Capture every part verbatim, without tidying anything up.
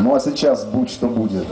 Ну а сейчас будь что будет.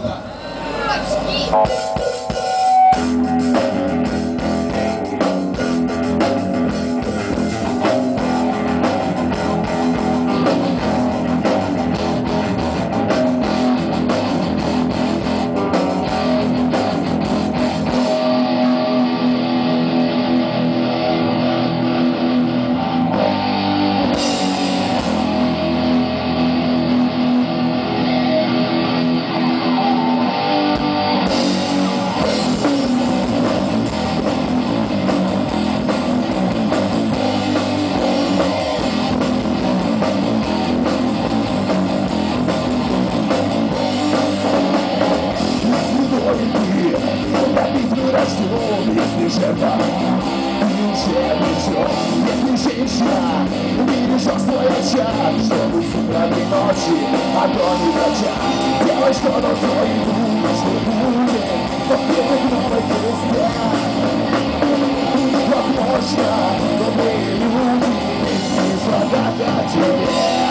Если жертва, уже причем, если женщина бережет свой очаг, чтобы с утратой ночи огонь не прочат. Делай, что должно и думай, что будет воспетых новой песне. Будет возможно, добрые люди не звонят о тебе.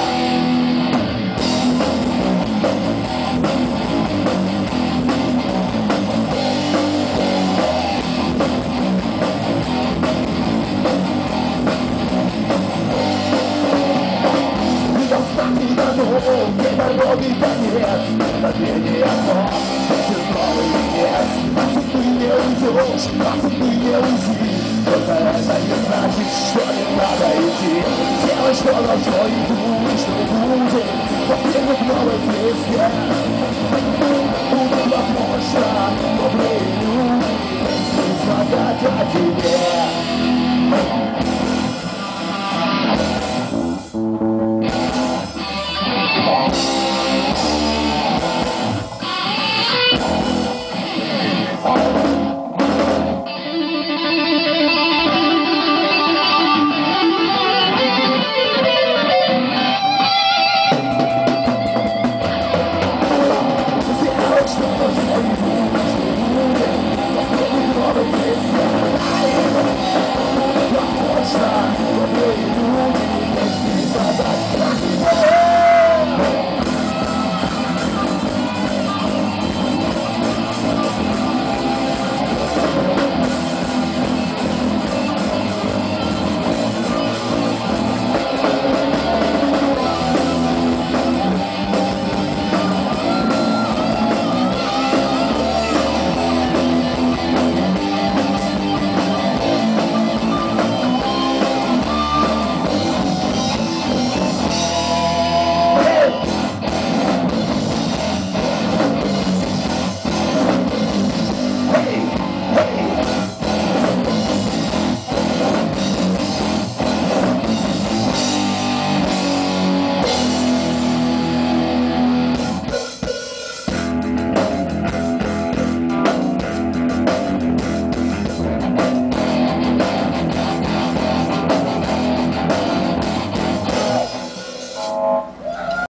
Где дороги конец, забвение окно, это новый венец. А ты не уйдешь, а ты не уйди. Только это не значит, что не надо идти. Делай, что должно, и думай, что будет воспетых новой песне. Будет возможно, добрые люди не звонят о тебе.